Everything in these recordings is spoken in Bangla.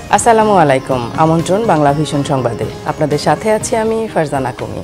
আসসালামু আলাইকুম। আমন্ত্রণ বাংলাভিশন সংবাদে। আপনাদের সাথে আছি আমি ফারজানা কুমি।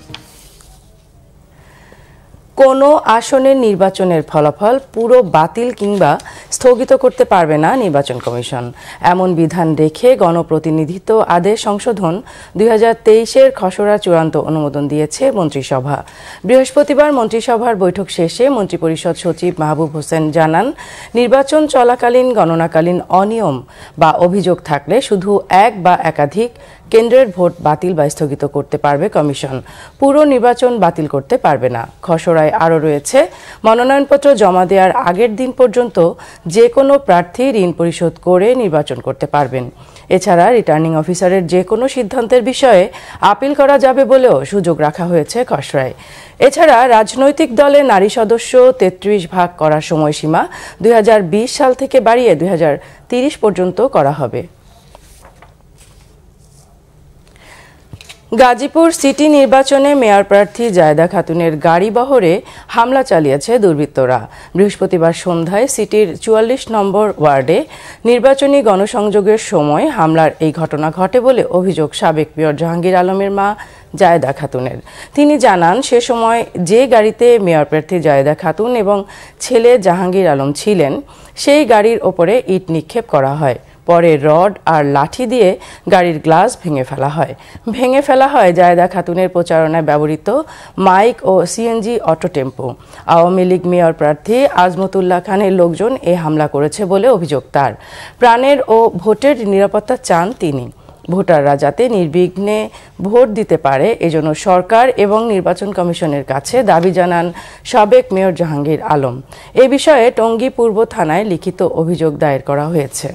কোনো আসনের নির্বাচনের ফলাফল পুরো বাতিল কিংবা স্থগিত করতে পারবে না নির্বাচন কমিশন। এমন বিধান রেখে গণপ্রতিনিধিত্ব আদেশ সংশোধন 2023-এর খসড়া চূড়ান্ত অনুমোদন দিয়েছে মন্ত্রিসভা। বৃহস্পতিবার মন্ত্রিসভার বৈঠক শেষে মন্ত্রিপরিষদ সচিব মাহবুব হোসেন জানান, নির্বাচন চলাকালীন গণনাকালীন অনিয়ম বা অভিযোগ থাকলে শুধু এক বা একাধিক কেন্দ্রের ভোট বাতিল বা স্থগিত করতে পারবে কমিশন, পুরো নির্বাচন বাতিল করতে পারবে না। খসড়ায় আরও রয়েছে, মনোনয়নপত্র জমা দেওয়ার আগের দিন পর্যন্ত যে কোনো প্রার্থী ঋণ পরিশোধ করে নির্বাচন করতে পারবেন। এছাড়া রিটার্নিং অফিসারের যে কোনো সিদ্ধান্তের বিষয়ে আপিল করা যাবে বলেও সুযোগ রাখা হয়েছে খসড়ায়। এছাড়া রাজনৈতিক দলে নারী সদস্য 33 ভাগ করার সময়সীমা 2020 সাল থেকে বাড়িয়ে 2030 পর্যন্ত করা হবে। গাজীপুর সিটি নির্বাচনে মেয়র প্রার্থী জায়েদা খাতুনের গাড়ি বহরে হামলা চালিয়েছে দুর্বৃত্তরা। বৃহস্পতিবার সন্ধ্যায় সিটির 44 নম্বর ওয়ার্ডে নির্বাচনী গণসংযোগের সময় হামলার এই ঘটনা ঘটে বলে অভিযোগ সাবেক মেয়র জাহাঙ্গীর আলমের মা জায়েদা খাতুনের। তিনি জানান, সে সময় যে গাড়িতে মেয়র প্রার্থী জায়েদা খাতুন এবং ছেলে জাহাঙ্গীর আলম ছিলেন, সেই গাড়ির ওপরে ইট নিক্ষেপ করা হয়। পরে রড আর লাঠি দিয়ে গাড়ির গ্লাস ভেঙে ফেলা হয় জায়েদা খাতুনের প্রচারণায় ব্যবহৃত মাইক ও CNG auto tempo. Awami League mayor প্রার্থী আজমতুল্লাহ খানের লোকজন এ হামলা করেছে বলে অভিযোগ তার। প্রাণের ও ভোটের নিরাপত্তা চান তিনি। ভোটাররা যাতে নির্বিঘ্নে ভোট দিতে পারে এজন্য সরকার এবং নির্বাচন কমিশনের কাছে দাবি জানান সাবেক মেয়র জাহাঙ্গীর আলম। এ বিষয়ে টঙ্গী পূর্ব থানায় লিখিত অভিযোগ দায়ের করা হয়েছে।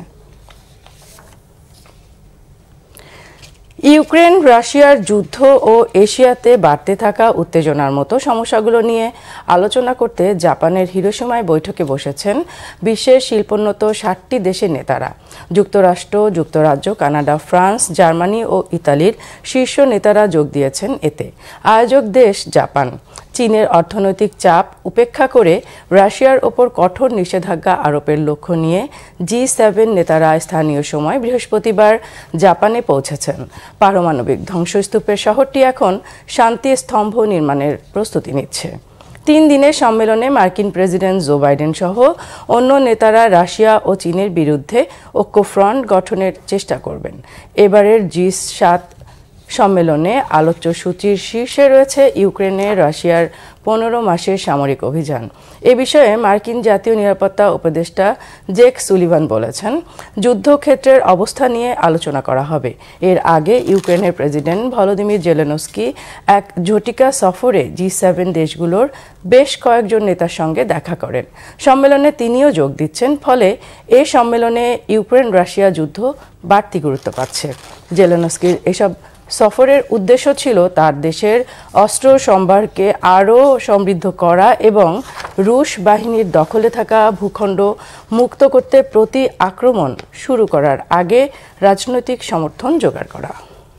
ইউক্রেন রাশিয়ার যুদ্ধ ও এশিয়াতে বাড়তে থাকা উত্তেজনার মতো সমস্যাগুলো নিয়ে আলোচনা করতে জাপানের হিরোশিমায় বৈঠকে বসেছেন বিশ্বের শিল্পোন্নত 60টি দেশের নেতারা। যুক্তরাষ্ট্র, যুক্তরাজ্য, কানাডা, ফ্রান্স, জার্মানি ও ইতালির শীর্ষ নেতারা যোগ দিয়েছেন এতে। আয়োজক দেশ জাপান। চীনের অর্থনৈতিক চাপ উপেক্ষা করে রাশিয়ার ওপর কঠোর নিষেধাজ্ঞা আরোপের লক্ষ্য নিয়ে G7 নেতারা স্থানীয় সময় বৃহস্পতিবার জাপানে পৌঁছেছেন। পারমাণবিক ধ্বংসস্তূপের শহরটি এখন শান্তি স্তম্ভ নির্মাণের প্রস্তুতি নিচ্ছে। 3 দিনের সম্মেলনে মার্কিন প্রেসিডেন্ট জো বাইডেন সহ অন্য নেতারা রাশিয়া ও চীনের বিরুদ্ধে ঐক্যফ্রন্ট গঠনের চেষ্টা করবেন। এবারের G7 সম্মেলনে আলোচ্য সূচির শীর্ষে রয়েছে ইউক্রেনে রাশিয়ার 15 মাসের সামরিক অভিযান। এ বিষয়ে মার্কিন জাতীয় নিরাপত্তা উপদেষ্টা জেক সুলিভান বলেছেন, যুদ্ধক্ষেত্রের অবস্থা নিয়ে আলোচনা করা হবে। এর আগে ইউক্রেনের প্রেসিডেন্ট ভলোদিমির জেলেনস্কি এক ঝটিকা সফরে G7 দেশগুলোর বেশ কয়েকজন নেতার সঙ্গে দেখা করেন। সম্মেলনে তিনিও যোগ দিচ্ছেন, ফলে এ সম্মেলনে ইউক্রেন রাশিয়া যুদ্ধ বাড়তি গুরুত্ব পাচ্ছে। জেলেনস্কির এসব সফরের উদ্দেশ্য ছিল তার দেশের অস্ত্র সম্ভারকে আরও সমৃদ্ধ করা এবং রুশ বাহিনীর দখলে থাকা ভূখণ্ড মুক্ত করতে প্রতি আক্রমণ শুরু করার আগে রাজনৈতিক সমর্থন জোগাড় করা।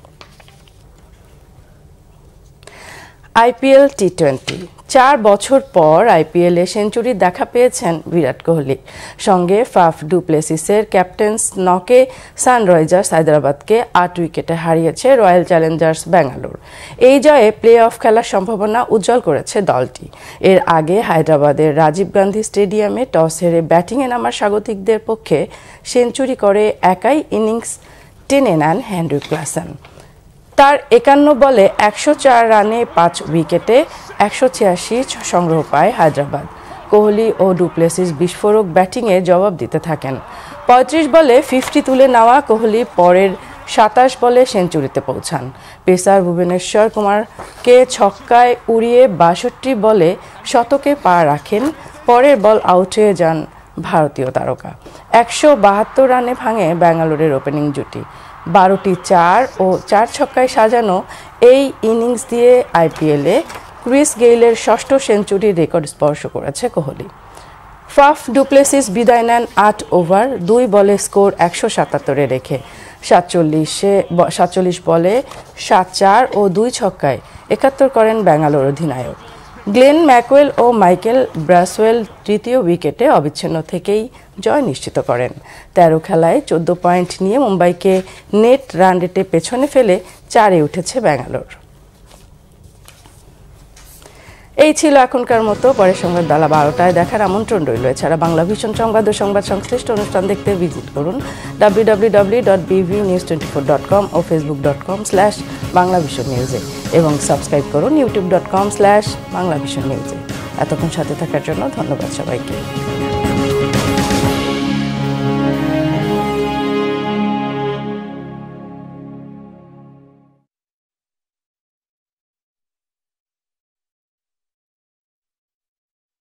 IPL T20 4 বছর পর IPL-এ সেঞ্চুরির দেখা পেয়েছেন বিরাট কোহলি। সঙ্গে ফাফ ডু প্লেসিসের ক্যাপ্টেন্স নকে সানরাইজার্স হায়দ্রাবাদকে 8 উইকেটে হারিয়েছে রয়্যাল চ্যালেঞ্জার্স ব্যাঙ্গালোর। এই জয়ে প্লে অফ খেলার সম্ভাবনা উজ্জ্বল করেছে দলটি। এর আগে হায়দ্রাবাদের রাজীব গান্ধী স্টেডিয়ামে টস হেরে ব্যাটিংয়ে নামা স্বাগতিকদের পক্ষে সেঞ্চুরি করে একাই ইনিংস টেনে নেন হেনরি ক্লাসেন। তার 51 বলে 104 রানে 5 উইকেটে 186 সংগ্রহ পায় হায়দ্রাবাদ। কোহলি ও ডুপ্লেসিস বিস্ফোরক ব্যাটিংয়ে জবাব দিতে থাকেন। 35 বলে 50 তুলে নেওয়া কোহলি পরের 27 বলে সেঞ্চুরিতে পৌঁছান। পেসার ভুবনেশ্বর কুমারকে ছক্কায় উড়িয়ে 62 বলে শতকে পা রাখেন। পরের বল আউট হয়ে যান ভারতীয় তারকা। 172 রানে ভাঙে ব্যাঙ্গালোরের ওপেনিং জুটি। 12টি 4 ও 4 ছক্কায় সাজানো এই ইনিংস দিয়ে IPL-এ ক্রিস গেইলের 6ষ্ঠ সেঞ্চুরির রেকর্ড স্পর্শ করেছে কোহলি। ফাফ ডুপ্লেসিস বিদায় নেন 8 ওভার 2 বলে স্কোর 177-এ রেখে। 47 বলে 7-4 ও 2 ছক্কায় 71 করেন ব্যাঙ্গালোর অধিনায়ক। গ্লেন ম্যাকওয়েল ও মাইকেল ব্রাসওয়েল তৃতীয় উইকেটে অবিচ্ছিন্ন থেকেই জয় নিশ্চিত করেন। ১৩ খেলায় ১৪ পয়েন্ট নিয়ে মুম্বাইকে নেট রান রেটে পেছনে ফেলে ৪-এ উঠেছে ব্যাঙ্গালোর। এই ছিল এখনকার মতো। পরের সংবাদ বেলা ১২টায় দেখার আমন্ত্রণ রইল। এছাড়া বাংলাভিশন সংবাদ ও সংবাদ সংশ্লিষ্ট অনুষ্ঠান দেখতে ভিজিট করুন www.bvnews24.com ও facebook.com/banglavisionnews এবং সাবস্ক্রাইব করুন youtube.com/banglavisionnews। এতক্ষণ সাথে থাকার জন্য ধন্যবাদ সবাইকে।